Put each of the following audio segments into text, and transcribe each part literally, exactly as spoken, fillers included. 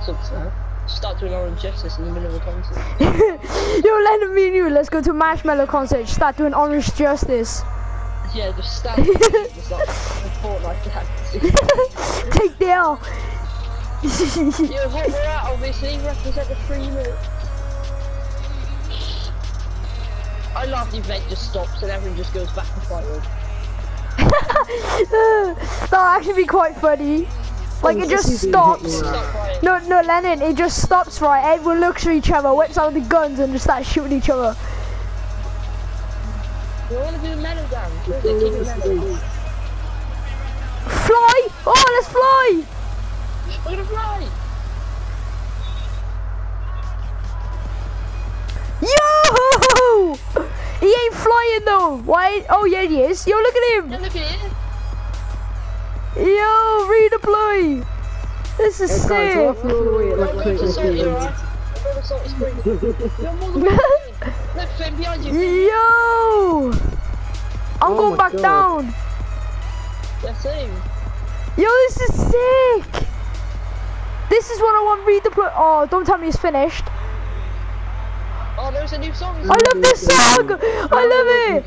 sucks now. Start doing Orange Justice in the middle of a concert. Yo, Lennon, me and you, let's go to a Marshmallow concert. Start doing Orange Justice. Yeah, just stand just like Fortnite dance. Take the L. Yeah, what we're at, obviously, represent the free minute. I love the event just stops and everyone just goes back to fight with. That'll actually be quite funny. Like, it just stops. No, no, Lennon, it just stops, right? Everyone looks at each other, whips out the guns, and just starts shooting each other. We want to do a medal dance. We're going to keep it medal. Fly! Oh, let's fly! We're going to fly! Yo! He ain't flying though. Why? Oh yeah, he is. Yo, look at him. Yeah, look at him. Yo, redeploy. This is sick. Yo, I'm going back down. Yeah, same. Yo, this is sick. This is what I want redeploy. Oh, don't tell me it's finished. Oh, there's a new song. I love this song! I love it!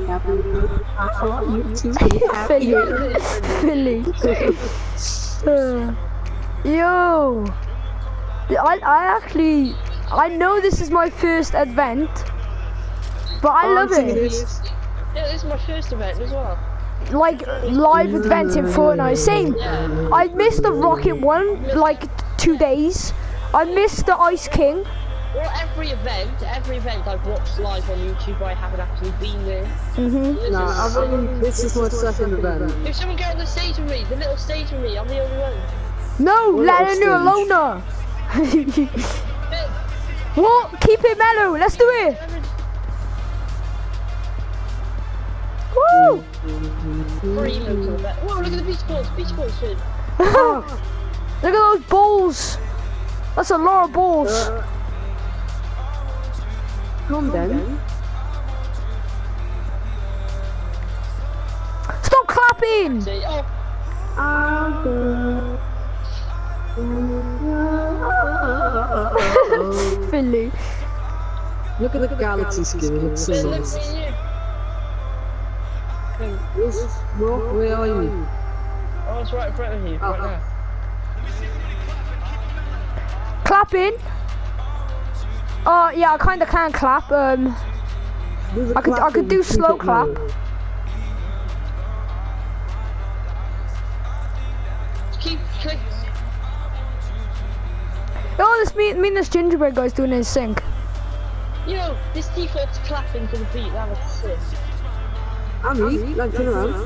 Philly. Philly. Uh, yo! I, I actually... I know this is my first event, but I love it. Yeah, this is my first event as well. Like, live event in Fortnite. Same. Yeah. I missed the Rocket one, like, two days. I missed the Ice King. Well, every event, every event I've watched live on YouTube, I haven't actually been there. Mm-hmm. This No, is I've only, this is my second event. If someone get on the stage with me, the little stage with me, I'm the only one. No, What let her stage? know loner. What? Keep it mellow. Let's do it. Woo! Three minutes of that. Whoa, look at the beach balls, beach balls, shit. Look at those balls. That's a lot of balls. Uh, Come then. Stop clapping. See, oh, Philly. Look at the galaxy skin, it looks so look nice. at you. Yes, Rock, where are you? Oh, it's right in front of you, right Uh-huh. now. Clapping. Oh yeah, I kind of can clap. Um, Do the I could I could clapping, do keep slow it clap. mellow. Keep click. Oh, this me, me and this gingerbread guy's doing his sync. Yo, this default's clapping to the beat, that was sick. I'm me, like turn around.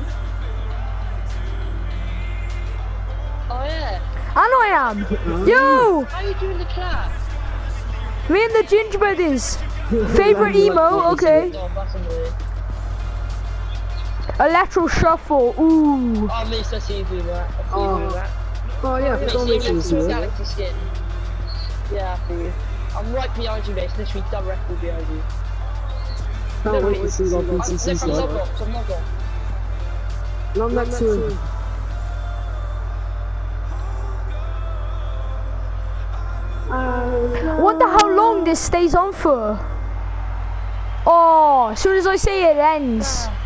Oh yeah. I know I am. Yo, How are you doing the clap? me and the gingerbread is. Favorite emo, okay. Oh, that's annoying. Electro shuffle, ooh. Oh, Miss, I see you do that. I see Oh. you do that. Oh yeah, Miss, don't you make have me some do it. galaxy skin. Yeah, I see you. I'm right behind you, Miss. Literally directly behind you. Can't wait to see what I'm, P C look, C's I'm like. Logbox, I'm Logbox. And I'm next to him. I wonder how long this stays on for. Oh, as soon as I say it ends.